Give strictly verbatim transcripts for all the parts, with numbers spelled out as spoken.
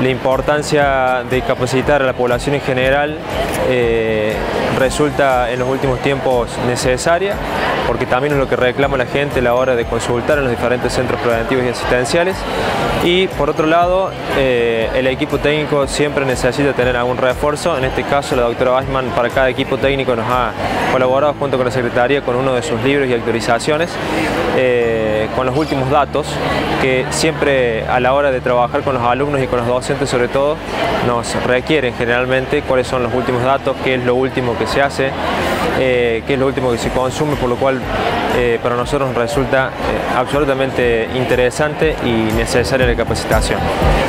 la importancia de capacitar a la población en general eh, resulta en los últimos tiempos necesaria, porque también es lo que reclama la gente a la hora de consultar en los diferentes centros preventivos y asistenciales. Y por otro lado, eh, el equipo técnico siempre necesita tener algún refuerzo. En este caso, la doctora Weissman para cada equipo técnico nos ha colaborado junto con la Secretaría con uno de sus libros y actualizaciones eh, con los últimos datos que siempre a la hora de trabajar con los alumnos y con los docentes sobre todo nos requieren generalmente cuáles son los últimos datos, qué es lo último que se hace, eh, qué es lo último que se consume, por lo cual eh, para nosotros resulta eh, absolutamente interesante y necesaria la capacitación.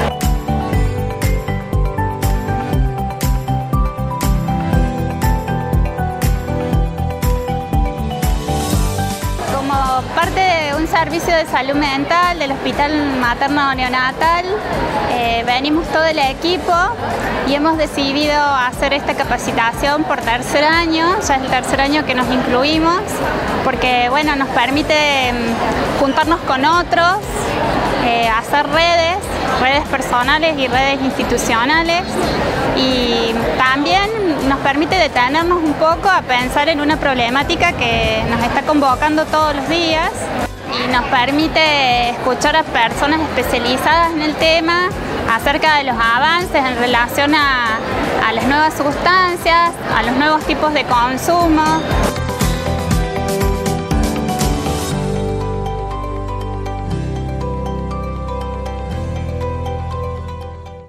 Como parte de un servicio de salud mental del Hospital Materno Neonatal, eh, venimos todo el equipo y hemos decidido hacer esta capacitación por tercer año, ya es el tercer año que nos incluimos, porque bueno, nos permite juntarnos con otros, eh, hacer redes, redes personales y redes institucionales, y también nos permite detenernos un poco a pensar en una problemática que nos está convocando todos los días y nos permite escuchar a personas especializadas en el tema acerca de los avances en relación a, a las nuevas sustancias, a los nuevos tipos de consumo.